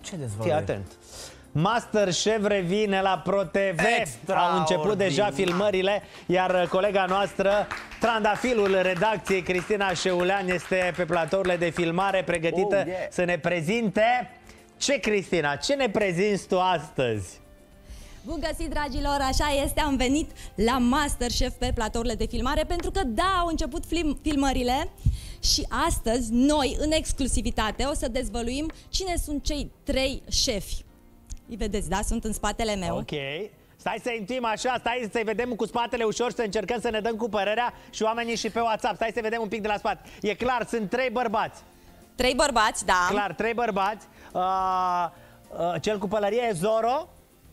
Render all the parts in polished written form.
Ce dezvăluiri? Fii atent. MasterChef revine la ProTV. Au început deja filmările, iar colega noastră, trandafilul redacției, Cristina Șeulean, este pe platourile de filmare pregătită să ne prezinte. Ce, Cristina, ce ne prezinți tu astăzi? Bun găsit, dragilor! Așa este, am venit la MasterChef pe platourile de filmare pentru că, da, au început filmările și astăzi noi, în exclusivitate, o să dezvăluim cine sunt cei 3 șefi. Îi vedeți, da? Sunt în spatele meu. Ok. Stai să intim așa, stai să-i vedem cu spatele ușor, să încercăm să ne dăm cu părerea și oamenii și pe WhatsApp. Stai să vedem un pic de la spate. E clar, sunt 3 bărbați. 3 bărbați, da. Clar, 3 bărbați. Cel cu pălărie e Zoro.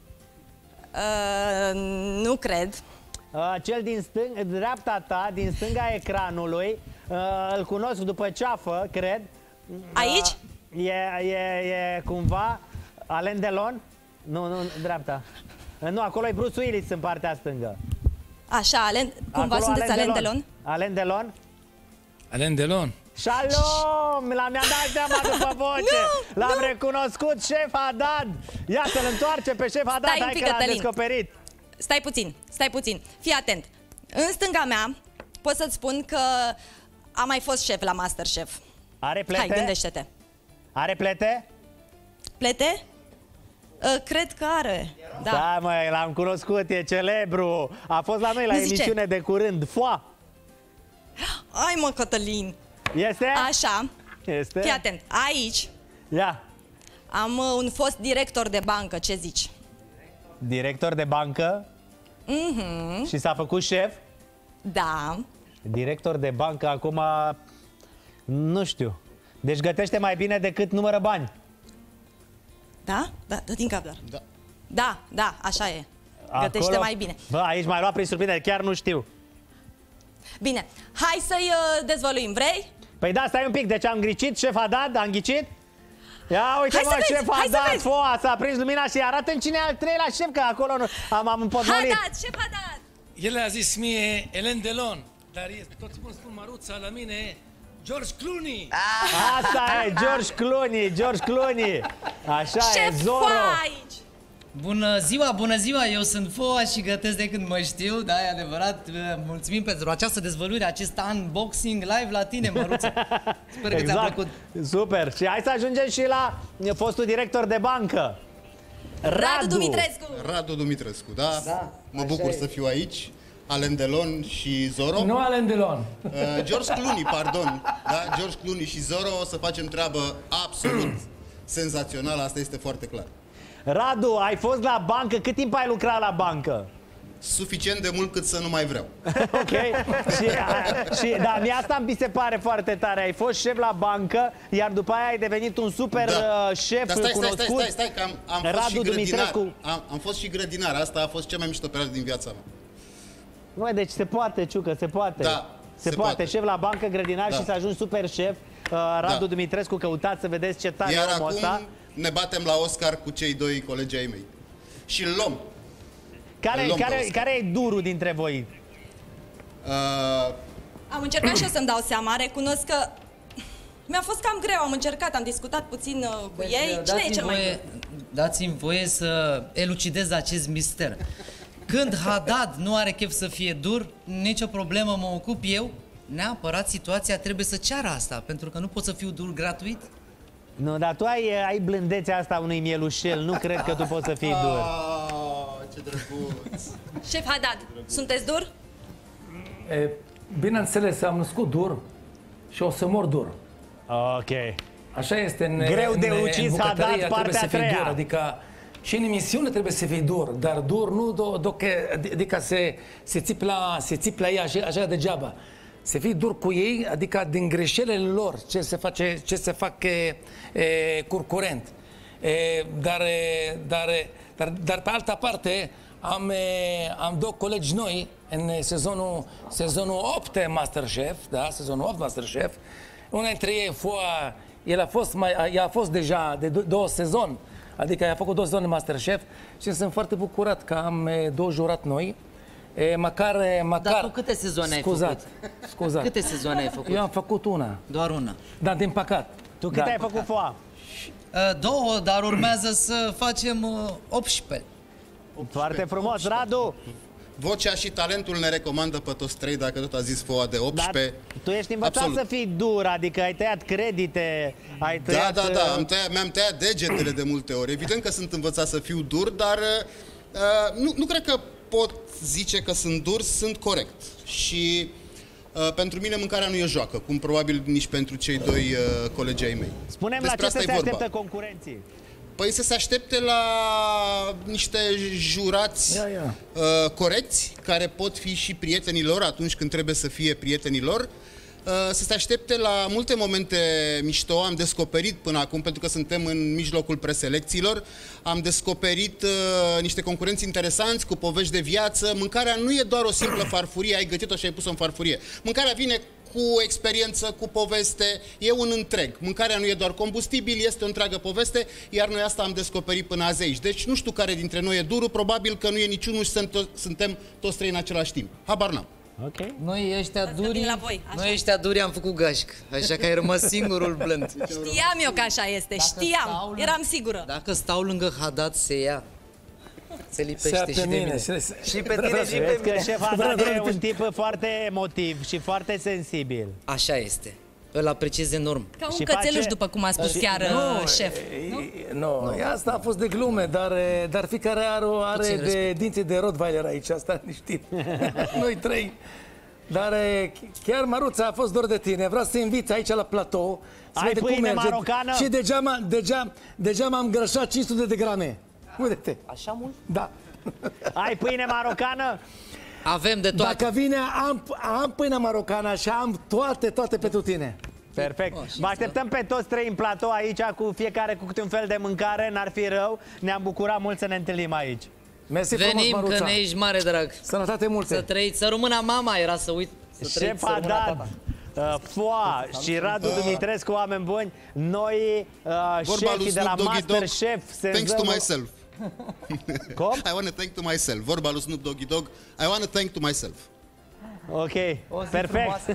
Nu cred. Cel din dreapta ta, din stânga ecranului, îl cunosc după ceafă, cred. Aici? E cumva Alain Delon? Nu, dreapta. Nu, acolo e Bruce Willis în partea stângă. Așa, cumva acolo sunteți Alain Delon? Alain Delon? Alain Delon. Shalom! Mi-am dat seama după voce. L-am recunoscut, șef Haddad. Ia să-l întoarce pe șef Haddad. Hai că l-am descoperit. Stai puțin. Fii atent. În stânga mea pot să-ți spun că a mai fost șef la MasterChef. Are plete? Hai, gândește-te. Are plete? Plete? Cred că are. Da, măi, l-am cunoscut, e celebru. A fost la noi la emisiune de curând. Foa! Ai, mă, Cătălin! Este? Așa. Este? Fii atent. Aici ia. am un fost director de bancă, ce zici? Director de bancă? Și s-a făcut șef? Da. Director de bancă, acum nu știu. Deci gătește mai bine decât numără bani. Da? Da, dă din cap, doar. Da, așa e. Gătește Acolo... mai bine. Bă, aici m-ai luat prin surprindere, chiar nu știu. Bine, hai să-i dezvăluim, vrei? Păi da, stai un pic, deci am ghicit, șef Haddad, am ghicit? Ia uite, mă, șef Haddad, foa, s-a prins lumina și arată-mi cine e al treilea șef, că acolo am împotmolit. Haddad, șef Haddad! El a zis mie Alain Delon, dar toți mă spun Maruța, la mine George Clooney. Asta e, George Clooney. Așa șef e, Zoro. aici! Bună ziua, eu sunt Foa și gătesc de când mă știu, da, e adevărat. Mulțumim pentru această dezvăluire, acest unboxing live la tine, Măruță. Sper că ți-a plăcut. Super. Și hai să ajungem și la fostul director de bancă. Radu Dumitrescu, da? Mă bucur să fiu aici. Alain Delon și Zoro. Nu Alain Delon. George Clooney, pardon. Da? George Clooney și Zoro, o să facem treabă absolut senzațională, asta este foarte clar. Radu, ai fost la bancă, cât timp ai lucrat la bancă? Suficient de mult cât să nu mai vreau. Ok. Da, mie asta mi se pare foarte tare. Ai fost șef la bancă, iar după aia ai devenit un super șef cunoscut. Stai, că am fost și grădinar. Am fost și grădinar. Asta a fost cea mai mișto perioadă din viața mea. Măi, deci se poate, Ciucă, se poate. Da, se poate. Șef la bancă, grădinar și să ajungi super șef. Radu Dumitrescu, căutați să vedeți ce tare iar omul ăsta. acum ne batem la Oscar cu cei 2 colegi ai mei. Și îl luăm. Care e durul dintre voi? Am încercat și eu să-mi dau seama, recunosc că mi-a fost cam greu, am încercat, am discutat puțin cu ei. Cine e cel mai dur? Dați-mi voie să elucidez acest mister. Când Haddad nu are chef să fie dur, nicio problemă, mă ocup eu. Neapărat situația trebuie să ceară asta, pentru că nu pot să fiu dur gratuit. Nu, dar tu ai blândețea asta unui mielușel, nu cred că tu poți să fii dur. Ce drăguț! Șef Haddad, sunteți dur? Bineînțeles, am născut dur și o să mor dur. Ok. Așa este greu de ucis Haddad, partea a treia. Adică și în emisiune trebuie să fii dur, dar dur nu adică se țipi la ei așa degeaba. Să fii dur cu ei, adică din greșelile lor, ce se fac curent. Dar pe altă parte am 2 colegi noi în sezonul 8 MasterChef, da, sezonul 8 MasterChef. Una dintre ei, Foa, ea a fost deja de 2 sezoni, adică a făcut 2 sezoni de MasterChef și sunt foarte bucurat că am 2 jurat noi. Măcar... Dar tu câte sezoane ai făcut? Scuzat. Câte sezoane ai făcut? Eu am făcut una. Doar una? Da, din păcat. Tu câte ai făcut, Foa? 2, dar urmează să facem 18. Foarte frumos, Radu. Vocea și talentul ne recomandă pe toți trei, dacă tot a zis Foa de Dar 18. tu ești învățat Absolut. să fii dur, adică ai tăiat credite, ai tăiat... Da, mi-am tăiat degetele de multe ori. Evident că sunt învățat să fiu dur, dar nu cred că pot zice că sunt dur, sunt corect. Și pentru mine mâncarea nu e joacă, cum probabil nici pentru cei doi colegi ai mei. Spune-mi la Despre ce asta să se e vorba. așteptă concurenții. Păi să se aștepte la niște jurați corecți, care pot fi și prietenii lor atunci când trebuie să fie prietenii lor. Să se aștepte la multe momente mișto. Am descoperit până acum, pentru că suntem în mijlocul preselecțiilor, am descoperit niște concurenți interesanți cu povești de viață. Mâncarea nu e doar o simplă farfurie, ai gătit-o și ai pus-o în farfurie. Mâncarea vine cu experiență, cu poveste, e un întreg. Mâncarea nu e doar combustibil, este o întreagă poveste, iar noi asta am descoperit până azi aici. Deci nu știu care dintre noi e durul, probabil că nu e niciunul și suntem toți trei în același timp. Habar n-am. Ok. Noi ăștia Asta vine duri, la voi, așa. noi ăștia duri am făcut gașc, așa că ai rămas singurul blând. Știam eu că așa este, știam, eram sigură. Dacă stau lângă Haddad, se ia. Se lipește și de mine. Și pe tine și pe Vezi că mine. șef Haddad e un tip foarte emotiv și foarte sensibil. Așa este. Îl apreciez enorm. Ca un Și cățeluș, face- după cum a spus chiar șef. Nu, asta a fost de glume, dar fiecare are Puțin de respect. dinții de Rottweiler aici, asta știm. Noi trei. Dar chiar, Maruța, a fost dor de tine. Vreau să te invit aici la platou. Să Ai vedem cum pâine merge. marocană? Și deja m-am îngrășat 500 de grame. Uite-te. Așa mult? Da. Ai pâine marocană? Avem de toate. Dacă vine, am pâine marocană și am toate pentru tine. Perfect. Vă așteptăm pe toți trei în platou aici, cu fiecare cu câte un fel de mâncare, n-ar fi rău. Ne-am bucurat mult să ne întâlnim aici. Mersi frumos, Venim că Maruța. ne ești mare drag. Sănătate multe. Să trăiți, să rămână mama, era să uit. Să trăiți, Șef să rămână Haddad, tata. Foa și Radu Dumitrescu, oameni buni, noi Vorba lui șefii de la Snoop Doggy Dogg, Masterchef thanks to myself. Cum? I want to thank to myself. Vorba lui Snoop Doggy Dogg, I want to thank to myself. Ok, perfect.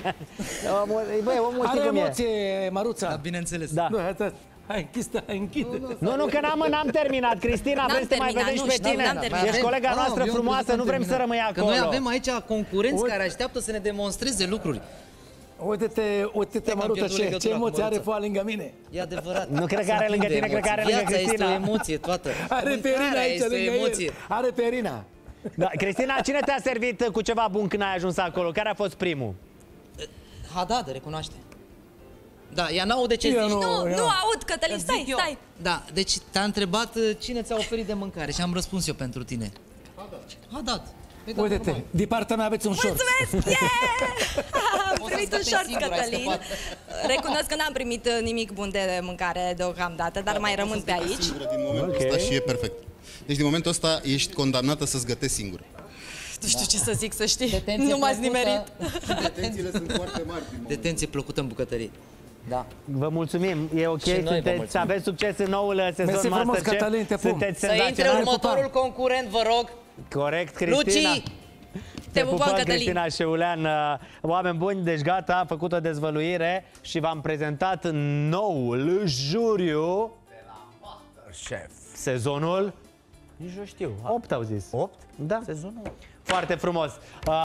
Băi, omul știi Are cum e. emoție, Maruța. Da, bineînțeles. Da. Hai, închide. Nu, că n-am terminat. Cristina, vrem să te mai terminat, vedem nu și pe știu, tine. n-am terminat. Ești colega noastră eu frumoasă, credeam nu vrem să terminat. rămâi Că acolo. noi avem aici concurenți care așteaptă să ne demonstreze lucruri. Uite-te, am Maruța, pierdut ce legătura cu emoție are Măruța. Foa lângă mine. E adevărat. Nu cred că Se are lângă aprinde tine, cred că are emoții. lângă Viața este o Cristina. emoție toată. Are pe Irina Mâncarea aici este o lângă emoție. el. Are pe Irina. Da, Cristina, cine te-a servit cu ceva bun când ai ajuns acolo? Care a fost primul? Haddad, recunoaște. Da, ea n-aude ce Eu zici. Nu aud, Cătălin, Zic stai, eu. stai. Da, deci te-a întrebat cine ți-a oferit de mâncare și am răspuns eu pentru tine. Haddad. Păi da, Uite-te, normal. din partea mea aveți un short. Mulțumesc! Yeah! Am Poți primit să un stai short, singur, ai Cătălin. scăpat. Recunosc că n-am primit nimic bun de mâncare deocamdată, dar mai rămân pe aici. Singură din momentul ăsta și e perfect. Deci din momentul ăsta ești condamnată să-ți gătești singură. Nu știu ce să zic, să știi. Detenție Nu m-ați plăcută. nimerit. Detențiile sunt foarte mari. Detenție plăcută în bucătărie. Da. Vă mulțumim, e ok, Și noi vă sunteți, mulțumim. aveți succes în noul sezon Mersi frumos, Masterchef. Cătălin, te pup. Sunteți Să intre senzaționali. următorul concurent, vă rog. Corect, Cristina. Luci! Te pupăm, Cătălin. Cristina Șeulean. Oameni buni, deci gata, am făcut o dezvăluire și v-am prezentat noul juriu de la Masterchef. Sezonul? Nici nu știu. 8 au zis. 8? Da. Sezonul 8. Foarte frumos.